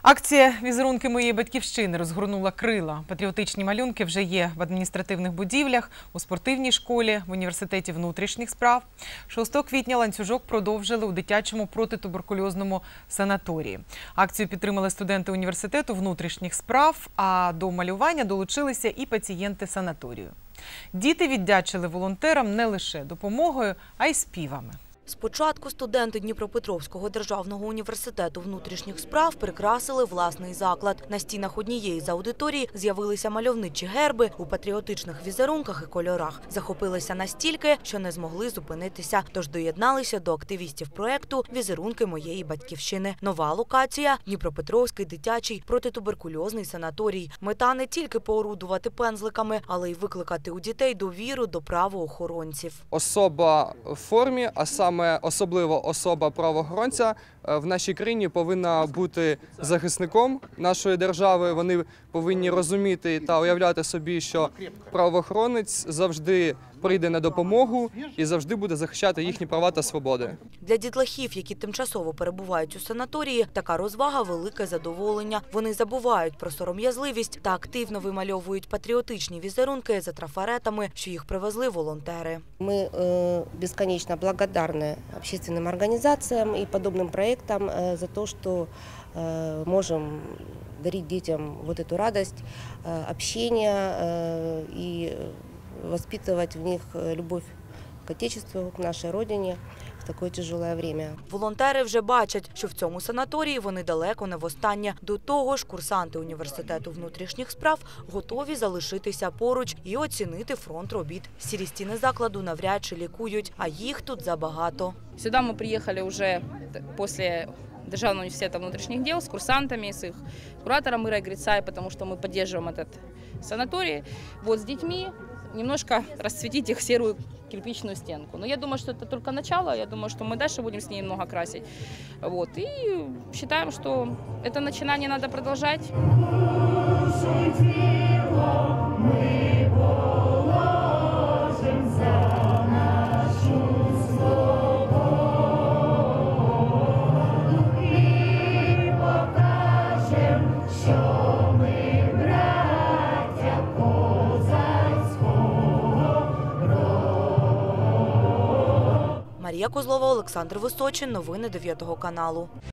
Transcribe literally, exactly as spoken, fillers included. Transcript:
Акція «Візерунки моєї батьківщини» розгорнула крила. Патріотичні малюнки вже є в адміністративних будівлях, у спортивній школі, в університеті внутрішніх справ. шостого квітня ланцюжок продовжили у дитячому протитуберкульозному санаторії. Акцію підтримали студенти університету внутрішніх справ, а до малювання долучилися і пацієнти санаторію. Діти віддячили волонтерам не лише допомогою, а й співами. Спочатку студенти Дніпропетровського державного університету внутрішніх справ прикрасили власний заклад. На стінах однієї з аудиторій з'явилися мальовничі герби у патріотичних візерунках і кольорах. Захопилися настільки, що не змогли зупинитися, тож доєдналися до активістів проєкту «Візерунки моєї батьківщини». Нова локація – Дніпропетровський дитячий протитуберкульозний санаторій. Мета не тільки поорудувати пензликами, але й викликати у дітей довіру до правоохоронців. Особа в формі, а саме особливо особа правоохоронця в нашій країні повинна бути захисником нашої держави. Вони повинні розуміти та уявляти собі, що правоохоронець завжди прийде на допомогу і завжди буде захищати їхні права та свободи. Для дітлахів, які тимчасово перебувають у санаторії, така розвага – велике задоволення. Вони забувають про сором'язливість та активно вимальовують патріотичні візерунки за трафаретами, що їх привезли волонтери. Ми э, бесконечно благодарны общественным организациям и подобным проектам э, за то, что э, можем дарить детям вот эту радость э, общения э, и воспитывать в них любовь к Отечеству, к нашей родине в такое тяжелое время. Волонтери вже бачать, що в цьому санаторії вони далеко не востаннє. До того ж, курсанти університету внутрішніх справ готові залишитися поруч і оцінити фронт робіт. Сірі стіни закладу навряд чи лікують, а їх тут забагато. Сюда мы приехали уже после Державного университета внутренних дел с курсантами, с их куратором Ирой Грицай, потому что мы поддерживаем этот санаторий. Вот с детьми немножко расцветить их серую кирпичную стенку. Но я думаю, что это только начало. Я думаю, что мы дальше будем с ней много красить. Вот. И считаем, что это начинание надо продолжать. Марія Козлова, Олександр Височин. Новини дев'ятого каналу.